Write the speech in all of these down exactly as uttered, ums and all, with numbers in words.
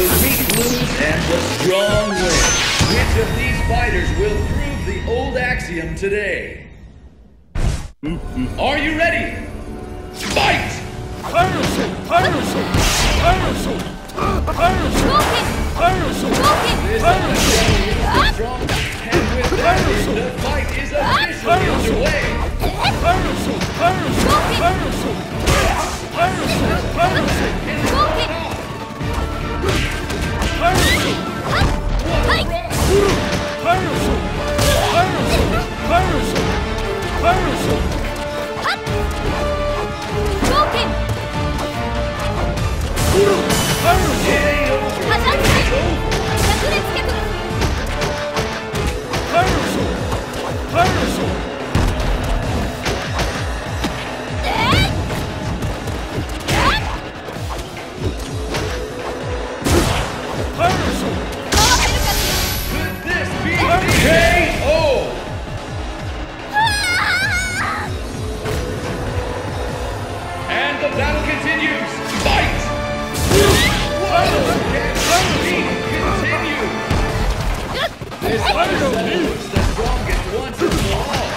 The weak lose and the strong win. Which of these fighters will prove the old axiom today? Are you ready? Fight! Piracy! Piracy! Piracy! Piracy! Piracy! This understanding is the strongest, and with that, the fight is officially underway. Piracy! Piracy! Piracy! Piracy! Piracy! Piracy! Piracy! Piracy! Piracy! It ain't over. It's over. Piracy! Piracy! Piracy! Could this be the K O? And the battle continues. Fight! Whoa! Can we continue? This understanding is the strongest once and for all.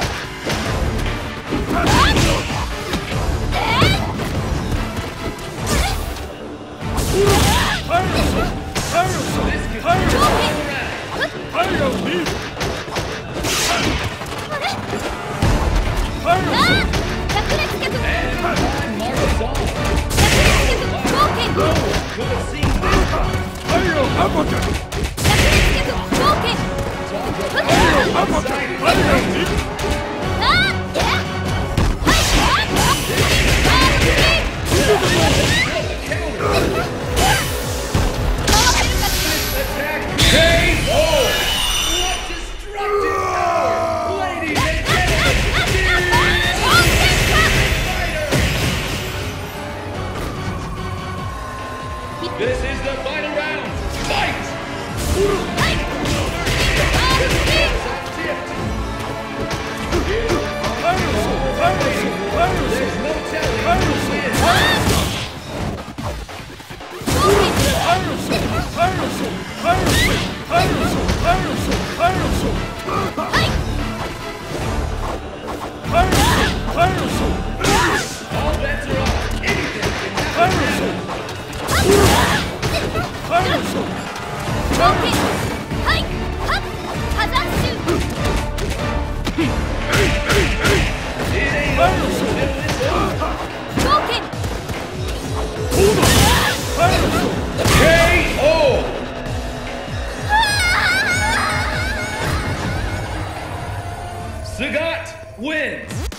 Piracy! Piracy! This could be all around. Piracy! Piracy! And time marches on. No one could have seen this coming. Talk about exciting. K O! What destructive power! Ladies and gentlemen, this is the final round. Fight! There's no telling who wins. Piracy! Piracy! Piracy! Piracy! Piracy! Piracy! Piracy! Piracy! All bets are off. Anything can happen. Piracy! Piracy! It ain't over until it's over. K O! Sagat wins.